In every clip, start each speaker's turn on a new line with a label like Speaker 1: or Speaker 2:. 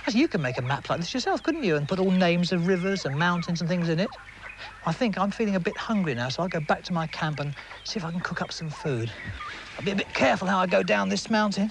Speaker 1: Actually, you can make a map like this yourself, couldn't you? And put all names of rivers and mountains and things in it. I think I'm feeling a bit hungry now, so I'll go back to my camp and see if I can cook up some food. I'll be a bit careful how I go down this mountain.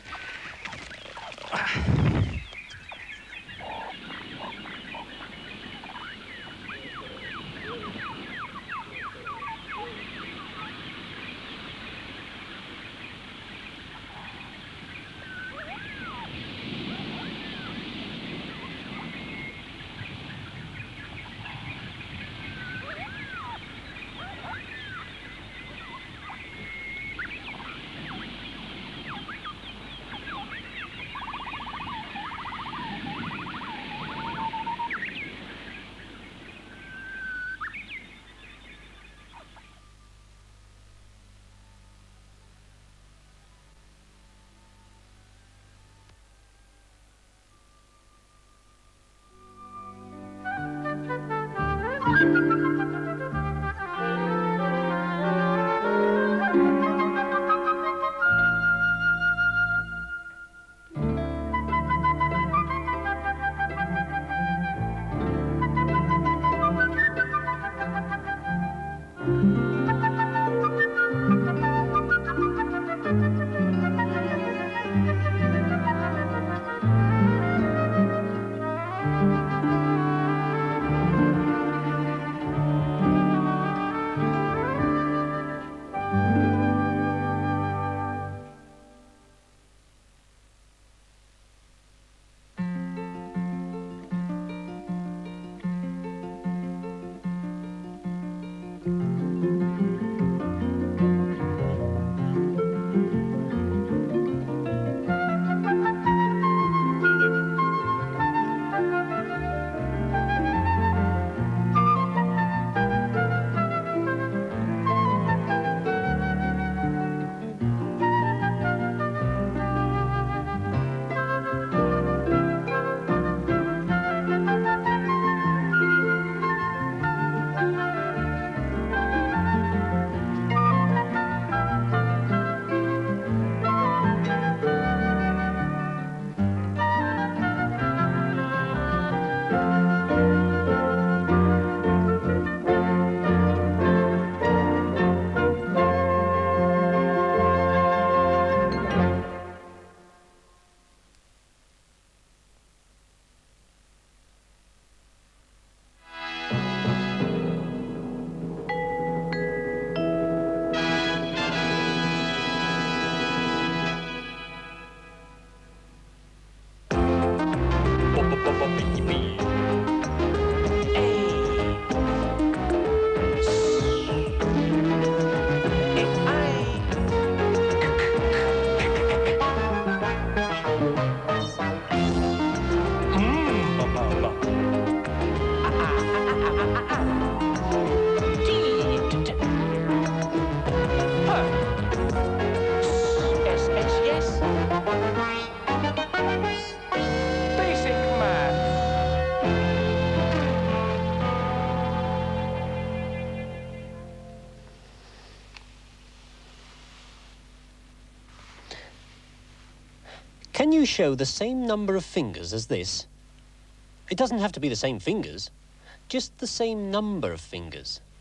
Speaker 2: Can you show the same number of fingers as this? It doesn't have to be the same fingers, just the same number of fingers.